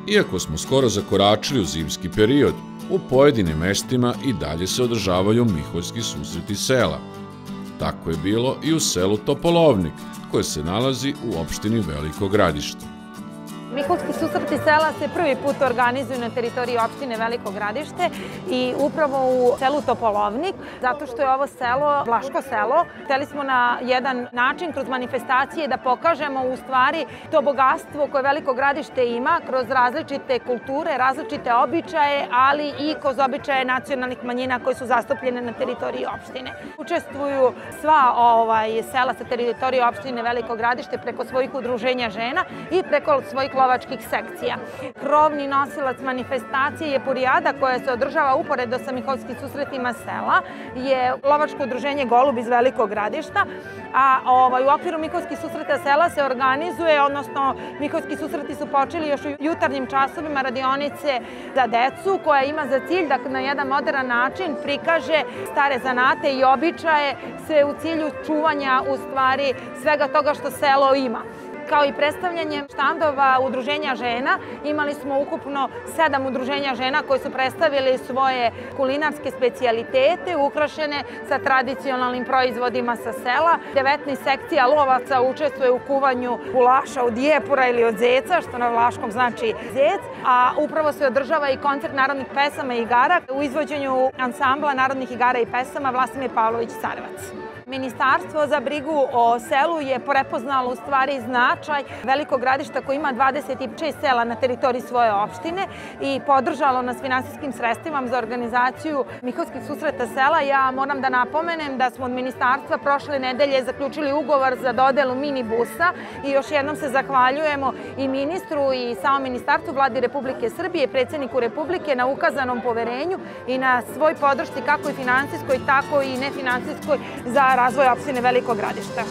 Iako smo skoro zakoračili u zimski period, u pojedinim mestima i dalje se održavaju miholjski susreti sela. Tako je bilo i u selu Topolovnik, koje se nalazi u opštini Veliko Gradište. Miholjski susreti sela se prvi put organizuju na teritoriji opštine Veliko Gradište i upravo u selu Topolovnik, zato što je ovo selo vlaško selo. Hteli smo na jedan način kroz manifestacije da pokažemo u stvari to bogatstvo koje Veliko Gradište ima kroz različite kulture, različite običaje, ali i kroz običaje nacionalnih manjina koje su zastupljene na teritoriji opštine. Učestvuju sva sela sa teritorije opštine Veliko Gradište preko svojih udruženja žena i preko svojih lovačkih sekcija. Krovni nosilac manifestacije je Purijada koja se održava uporedo sa miholjskim susretima sela, je lovačko udruženje Golub iz Velikog Gradišta, a u okviru miholjskih susreta sela se organizuje, odnosno miholjski susreti su počeli još u jutarnjim časovima radionice za decu koja ima za cilj da na jedan modern način prikaže stare zanate i običaje sve u cilju čuvanja u stvari svega toga što selo ima. Kao i predstavljanje štandova udruženja žena, imali smo ukupno 7 udruženja žena koje su predstavili svoje kulinarske specijalitete ukrašene sa tradicionalnim proizvodima sa sela. 19 sekcija lovaca učestvuje u kuvanju gulaša od jepura ili od zeca, što na vlaškom znači zec, a upravo se održava i koncert narodnih pesama i igara u izvođenju ansambla narodnih igara i pesama Vlasimir Pavlović Carevac. Ministarstvo za brigu o selu je prepoznalo u stvari značaj Velikog Gradišta koji ima 26 sela na teritoriji svoje opštine i podržalo nas finansijskim sredstvima za organizaciju miholjskih susreta sela. Ja moram da napomenem da smo od ministarstva prošle nedelje zaključili ugovor za dodelu minibusa i još jednom se zahvaljujemo i ministru i samom ministarstvu, Vladi Republike Srbije, predsjedniku Republike na ukazanom poverenju i na svoj podršci kako i finansijskoj, tako i nefinansijskoj za razvoj opštine Veliko Gradište.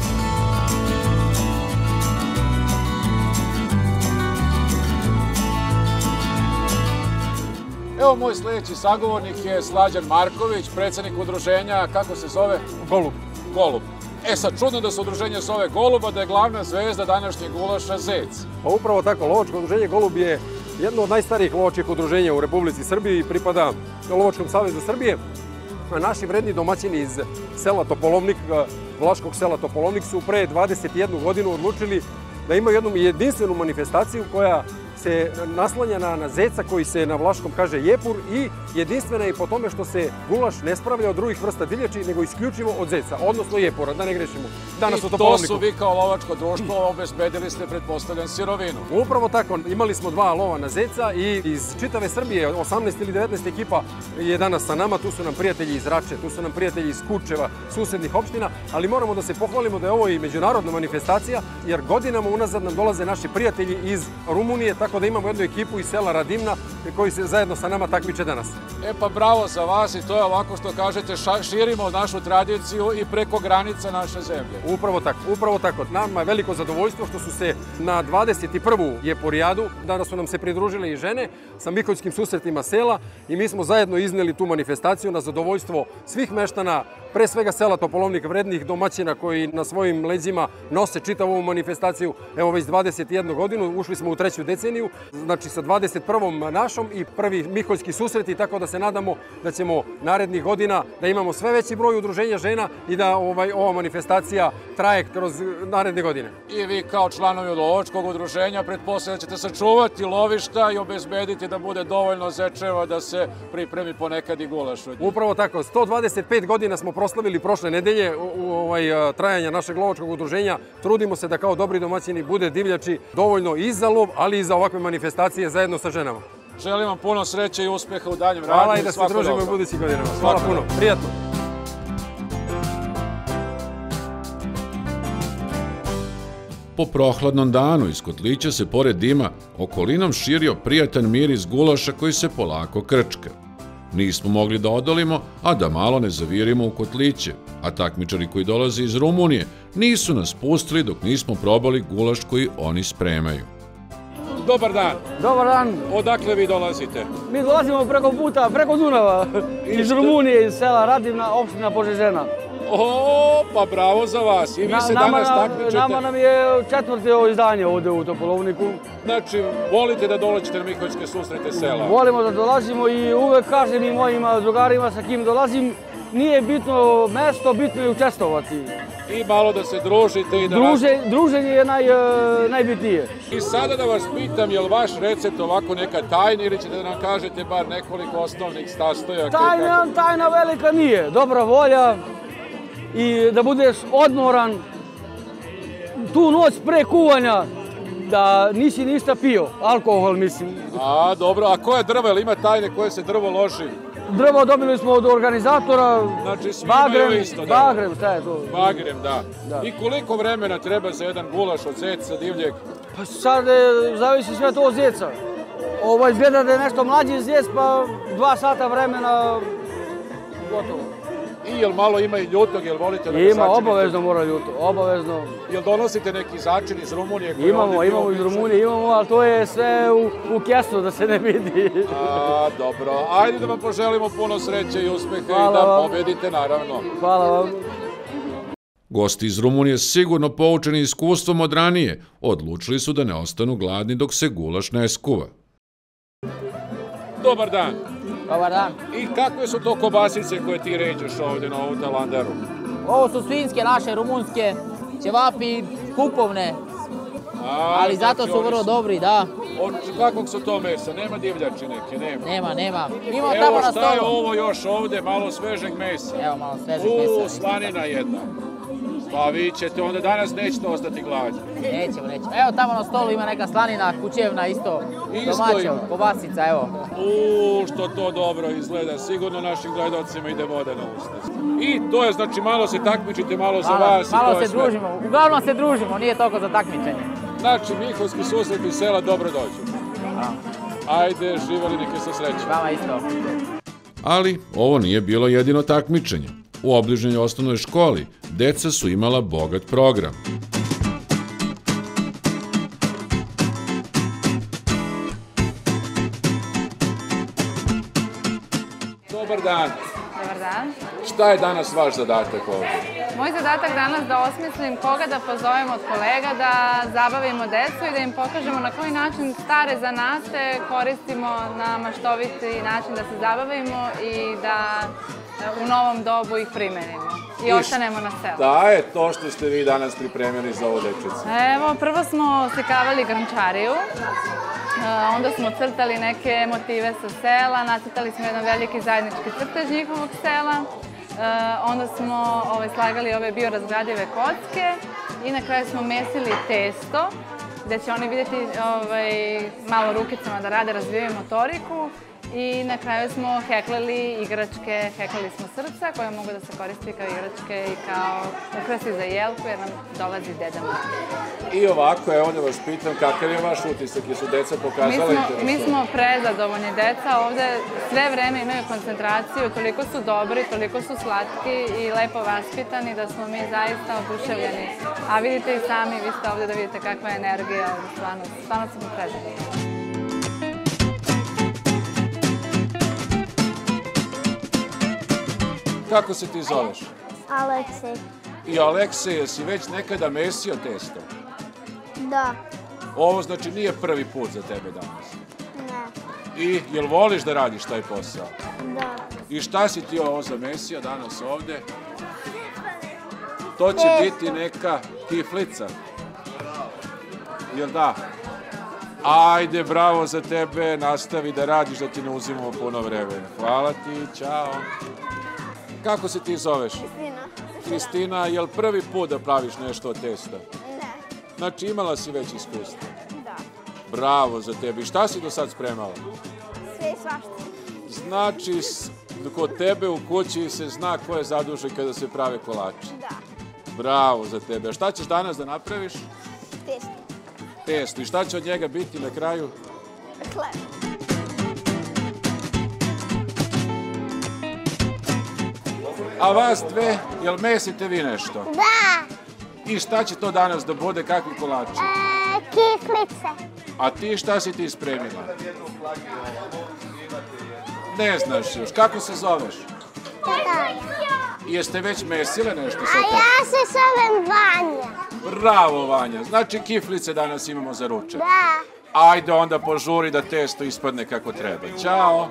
Evo moj sljedeći sagovornik je Slađan Marković, predsjednik udruženja, kako se zove? Golub. Golub. E sad, čudno da se udruženje zove Goluba, da je glavna zvezda današnjeg gulaša zec. Pa upravo tako, lovačko udruženje Golub je jedno od najstarijih lovačkih udruženja u Republici Srbiji i pripada Lovačkom savezu Srbije. A naši vredni domaćini iz sela Topolovnik, vlaškog sela Topolovnik, su pre 21 godinu odlučili da imaju jednu jedinstvenu manifestaciju koja se naslanja na zeca koji se na vlaškom kaže jepur i jedinstvena je po tome što se gulaš ne spravlja od drugih vrsta divljači, nego isključivo od zeca, odnosno jepura, da ne grešimo. Danas u Topolovniku. I to su vi kao lovačko društvo obezbedili ste, pretpostavljam, sirovinu. Upravo tako, imali smo 2 lova na zeca i iz čitave Srbije, 18 ili 19 ekipa je danas sa nama, tu su nam prijatelji iz Rače, tu su nam prijatelji iz Kučeva, susednih opština, ali moramo da se pohvalimo da je ovo i međunarodna manifestacija, jer godinama unazad nam dolaze naši prijatelji iz Rumunije, tako da imamo jednu ekipu iz sela Radimna koji se zajedno sa nama takmiče danas. E pa bravo za vas i to je ovako što kažete, širimo našu tradiciju i preko granica naše zemlje. Upravo tako. Nama je veliko zadovoljstvo što su se na 21. Jepurijadu, danas su nam se pridružile i žene sa miholjskim susretima sela i mi smo zajedno izneli tu manifestaciju na zadovoljstvo svih meštana, pre svega sela Topolovnik, vrednih domaćina koji na svojim leđima nose čitavu ovu manifestaciju. Evo već 21 godinu, ušli smo u 3. deceniju, znači sa 21. našom i prvi miholjski susreti, tako da se nadamo da ćemo narednih godina da imamo sve veći broj udruženja žena i da ova manifestacija traje kroz naredne godine. I vi kao članovi lovačkog udruženja pretpostavljam da ćete sačuvati lovišta i obezbediti da bude dovoljno zečeva da se pripremi ponekad i gulaš. Upravo tako, 125 godina smo proslavili prošle nedelje trajanja našeg lovačkog udruženja. Trudimo se da kao dobri domaćini bude divljači dovoljno i za lov, ali i za ovakve manifestacije zajedno sa ženama. Želim vam puno sreće i uspeha u daljem radu. Hvala i da se družimo u budućih godinama. Hvala puno. Prijatno. Po prohladnom danu iz kotlića se pored dima okolinom širio prijatan miris gulaša koji se polako krčka. Nismo mogli da odolimo, a da malo ne zavirimo u kotliće, a takmičari koji dolaze iz Rumunije nisu nas pustili dok nismo probali gulaš koji oni spremaju. Dobar dan. Dobar dan. Odakle vi dolazite? Mi dolazimo preko puta, preko Dunava, iz Rumunije, iz sela Radimna, opština Požežena. O, pa bravo za vas. I vi se danas takmičite. Nama nam je četvrto izdanje ovde u Topolovniku. Znači, volite da dođete na Miholjske susrete sela? Volimo da dolazimo i uvek kažem i mojim drugarima sa kim dolazim, nije bitno mesto, bitno je učestvovati. I malo da se družite i da... Druženje je najbitnije. I sada da vas pitam, je li vaš recept ovako neka tajna ili ćete da nam kažete bar nekoliko osnovnih sastojaka? Tajna velika nije. Dobra volja i da budeš odmoran tu noć pre kuvanja, da nisi ništa pio. Alkohol, mislim. A, dobro. A koje drvo? Ili ima tajne koje se drvo loži? Drvo dobili smo od organizatora. Znači, svi imaju isto drvo. Bagrem, šta je to? Bagrem, da. I koliko vremena treba za jedan gulaš od zeca divljeg? Pa sad zavisi sve to od zeca. Ovo izgleda da je nešto mlađi zec, pa 2 sata vremena gotovo. I jel malo ima i ljutog, jel volite da ga začinite? Ima, obavezno mora ljuto, obavezno. Jel donosite neki začin iz Rumunije? Imamo iz Rumunije, ali to je sve u kesu da se ne vidi. A, dobro. Ajde da vam poželimo puno sreće i uspeha i da pobedite, naravno. Hvala vam. Gosti iz Rumunije, sigurno poučeni iskustvom od ranije, odlučili su da ne ostanu gladni dok se gulaš ne skuva. Dobar dan. Dobar dan. I kakve su to kobasice koje ti ređeš ovdje na ovu talandaru? Ovo su svinjske, naše, rumunske, ćevapi, kupovne, ali zato su vrlo dobri, da. Od kakvog su to mesa? Nema divljači neke, nema? Nema. Imamo tamo na stolu. Evo šta je ovo još ovdje, malo svežeg mesa. Evo malo svežeg mesa. Slanina jedna. Pa vi ćete, onda danas nećete ostati gladni. Nećemo. Evo tamo na stolu ima neka slanina, kućevna isto, domaća, kobasica, evo. Što to dobro izgleda, sigurno našim gledalcima ide voda na usta. I to je, znači, malo se takmičite, malo za vas. Malo se družimo, uglavnom se družimo, nije toliko za takmičenje. Znači, Miholjski susreti sela dobro dođu. Ajde, živali, neke se sreće. Vama isto. Ali ovo nije bilo jedino takmičenje. U obližnjoj osnovnoj školi deca su imala bogat program. Dobar dan. Dobar dan. Šta je danas vaš zadatak ovdje? Moj zadatak danas da osmislim koga da pozovemo od kolega, da zabavimo decu i da im pokažemo na koji način stare zanate koristimo na maštoviti način da se zabavimo i da u novom dobu ih primenimo i ostanemo na selu. Šta je to što ste vi danas pripremili za ovu dečicu? Evo, prvo smo slikavali grnčariju, onda smo crtali neke motive sa sela, nacrtali smo jedan veliki zajednički crtež njihovog sela, onda smo slagali ove biorazgradive kocke i na kraju smo mesili testo, gde će oni vidjeti malo rukicama da rade, razvijaju motoriku. I na kraju smo heklali igračke, heklali smo srca koje mogu da se koristi kao igračke i kao ukrasi za jelku jer nam dolazi Deda Mraz. I ovako, evo da vas pitam, kakav je vaš utisak? Jesu deca pokazala interesu? Mi smo prezadovoljni deca, ovde sve vreme imaju koncentraciju, toliko su dobri, toliko su slatki i lepo vaspitani da smo mi zaista oduševljeni. A vidite i sami, vi ste ovde da vidite kakva je energija, stvarno smo prezadovoljni. Kako se ti zoveš? Aleksej. I Aleksej, jesi već nekada mesio testo? Da. Ovo znači nije prvi put za tebe danas? Ne. I jel voliš da radiš taj posao? Da. I šta si ti ovo zamesio danas ovde? To će biti neka kiflica. Jel da? Ajde, bravo za tebe, nastavi da radiš, da ti ne uzimamo puno vremena. Hvala ti, čao. Kako se ti zoveš? Kristina. Kristina, je li prvi put da praviš nešto od testa? Ne. Znači, imala si već iskustvo? Da. Bravo za tebe. I šta si do sad spremala? Sve i svašta. Znači, kod tebe u kući se zna ko je zadužen kada se prave kolači. Da. Bravo za tebe. A šta ćeš danas da napraviš? Testo. Testo. I šta će od njega biti na kraju? Hleb. A vas dve, jel mesite vi nešto? Da. I šta će to danas da bude, kakvi kolači? Kiflice. A ti šta si ti spremila? Ne znaš još. Kako se zoveš? Tataja. I jeste već mesile nešto sa A tobom? ja se zovem Vanja. Bravo, Vanja. Znači, kiflice danas imamo za ručak. Da. Ajde onda požuri da testo ispadne kako treba. Ćao!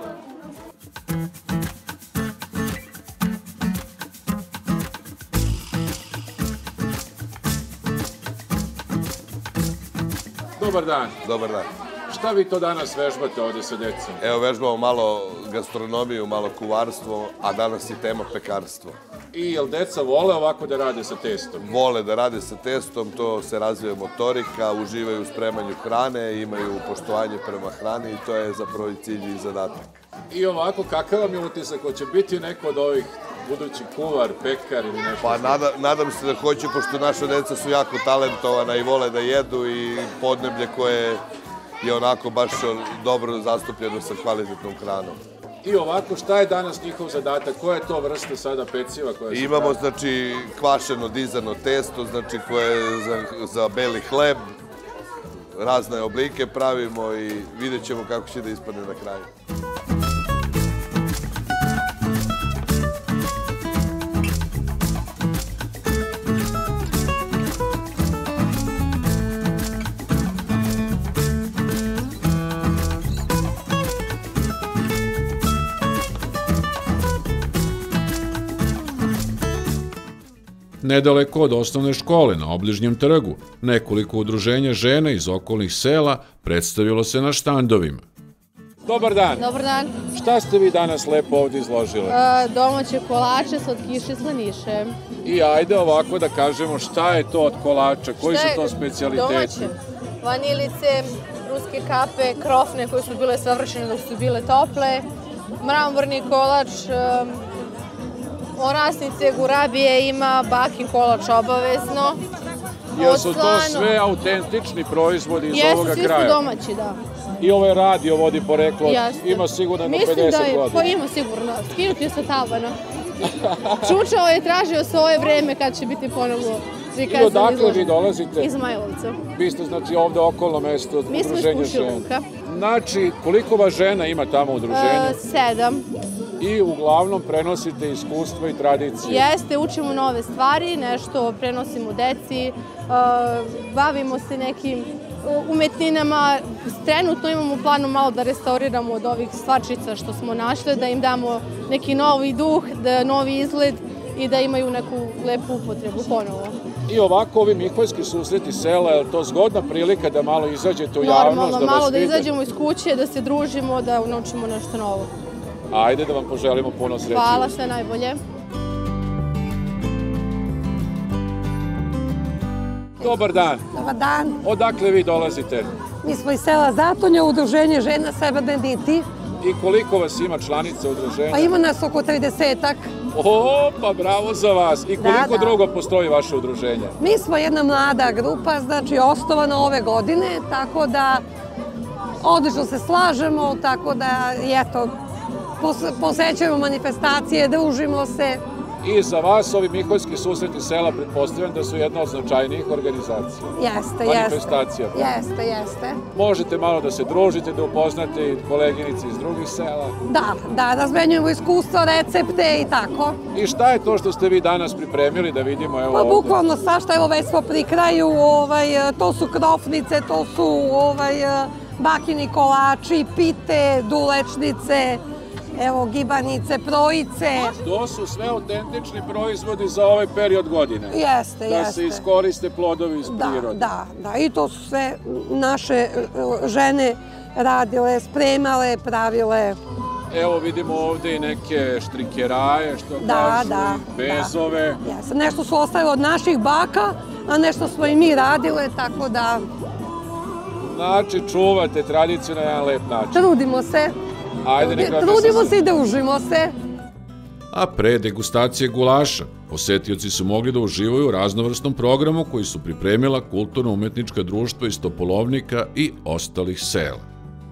Dobar dan. Dobar dan. Šta vi to danas vežbate ovde sa decom? Evo, vežbamo malo gastronomiju, malo kuvarstvo, a danas je tema pekarstvo. I jel deca vole ovako da rade sa testom? Vole da rade sa testom, to se razvija motorika, uživaju u spremanju hrane, imaju poštovanje prema hrani i to je zapravo i cilj i zadatak. I ovako, kakav vam je utisak? Hoće biti neko od ovih budući kuvar, pekar ili nešto? Pa nadam se da hoće, pošto naša deca su jako talentovana i vole da jedu i podneblje koje je onako baš dobro zastupljeno sa kvalitetnom hranom. I ovako, šta je danas njihov zadatak? Koja je to vrsta sada peciva koja se Imamo, pravi? znači, kvašeno dizano testo, znači, koje je za beli hleb, razne oblike pravimo i vidjet ćemo kako će da ispadne na kraju. Nedaleko od osnovne škole na obližnjem trgu, nekoliko udruženja žena iz okolnih sela predstavilo se na štandovima. Dobar dan. Dobar dan. Šta ste vi danas lepo ovdje izložile? Domaće kolače, slatkiše, slaniše. I ajde ovako da kažemo šta je to od kolača, koji su to specijaliteti? Domaće. Vanilice, ruske kape, krofne koje su bile savršene dok su bile tople, mramorni kolač, orasnice, gurabije, ima bakin kolač obavezno. Jer su to sve autentični proizvodi iz ovoga kraja? Jesu, svi su domaći, da. I ovaj radio vodi poreklo, ima sigurno na 50 godina. Pa ima sigurno, skinuti je sa tabana. Čučao je tražio svoje vreme kad će biti ponovno prikazan. I odakle vi dolazite? Iz Zmajlovca. Vi ste znači ovde okolno mesto udruženja žena. Mi smo iz Kušiluka. Znači, koliko vas žena ima tamo u udruženju? 7. I uglavnom prenosite iskustvo i tradicije. Jeste, učimo nove stvari, nešto prenosimo deci, bavimo se nekim umetninama. Trenutno imamo u planu malo da restauriramo od ovih stvarčica što smo našli, da im damo neki novi duh, novi izgled i da imaju neku lepu upotrebu ponovo. I ovako ovi Miholjski susreti sela, je li to zgodna prilika da malo izađete u javnost, da vas vide? Normalno, malo da izađemo iz kuće, da se družimo, da naučimo nešto novo. Ajde da vam poželimo puno sreće. Hvala, sve najbolje. Dobar dan. Dobar dan. Odakle vi dolazite? Mi smo iz sela Zatonja, udruženje žena Severne Niti. I koliko vas ima članica udruženja? Pa ima nas oko 30-ak. O, pa bravo za vas. I koliko drugo postoji vaše udruženje? Mi smo jedna mlada grupa, znači osnovana ove godine, tako da odlično se slažemo, tako da, eto, posećujemo manifestacije, družimo se. I za vas ovi Miholjski susreti sela pretpostavljam da su jedna od značajnijih organizacija. Jeste, manifestacija. Jeste. Možete malo da se družite, da upoznate i koleginice iz drugih sela. Da, razmenjujemo iskustva, recepte i tako. I šta je to što ste vi danas pripremili da vidimo evo ovde? Pa bukvalno svašta, evo već smo pri kraju, to su krofnice, to su bakini kolači, pite, dulečnice, evo, gibanice, projice. To su sve autentični proizvodi za ovaj period godine. Jeste. Da se iskoriste plodovi iz prirode. Da. I to su sve naše žene radile, spremale, pravile. Evo vidimo ovde i neke štrikeraje, što kažu, bezove. Nešto su ostavile od naših baka, a nešto smo i mi radile, tako da... Znači, čuvate tradiciju na jedan lep način. Trudimo se. Trudimo se i družimo se. A pre degustacije gulaša, posetioci su mogli da uživaju u raznovrsnom programu koji su pripremila kulturno-umetnička društva iz Topolovnika i ostalih sela.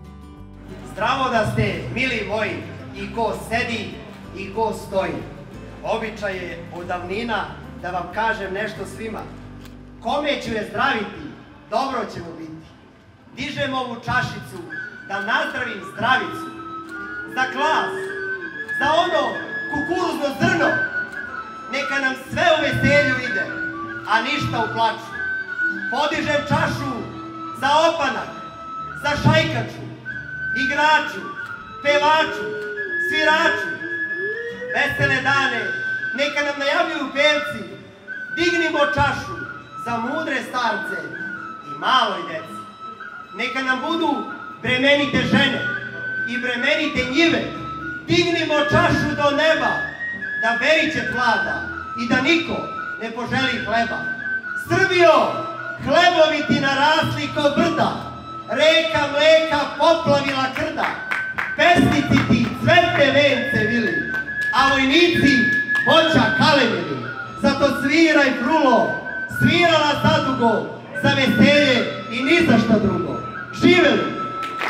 Zdravo da ste, mili moji, i ko sedi i ko stoji. Običaj je od davnina da vam kažem nešto svima. Kome ću je zdraviti, dobro ćemo biti. Dižem ovu čašicu da nazdravim zdravicu. Za klas, za ono kukuruzno zrno neka nam sve u veselju ide, a ništa u plaču. Podižem čašu za opanak, za šajkaču, igraču, pevaču, sviraču. Vesele dane neka nam najavljuju pevci, dignimo čašu za mudre starce i maloj deci. Neka nam budu bremenite žene i bremenite njive, dignimo čašu do neba, da beričet vlada i da niko ne poželi hleba. Srbijo, hlebovi ti narasli ko brda, reka mleka poplavila krda, pesnici ti cvetne vence vili, a vojnici voća kalemili. Zato sviraj, frulo, svirala zadugo, za veselje i ni za šta drugo. Živeli!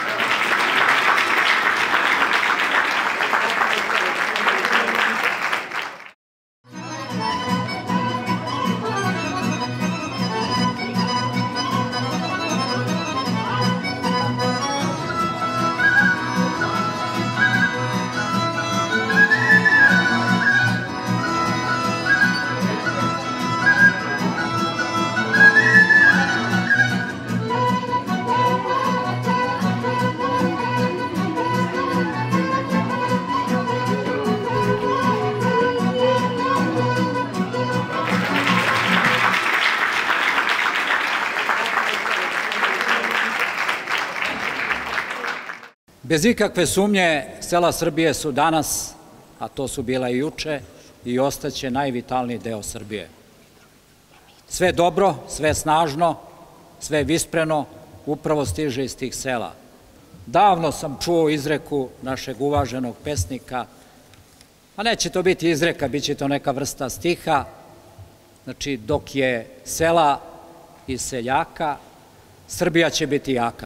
Bez ikakve sumnje, sela Srbije su danas, a to su bila i juče, i ostaće najvitalniji deo Srbije. Sve dobro, sve snažno, sve vispreno, upravo stiže iz tih sela. Davno sam čuo izreku našeg uvaženog pesnika, a neće to biti izreka, bit će to neka vrsta stiha, znači dok je sela i seljaka, Srbija će biti jaka.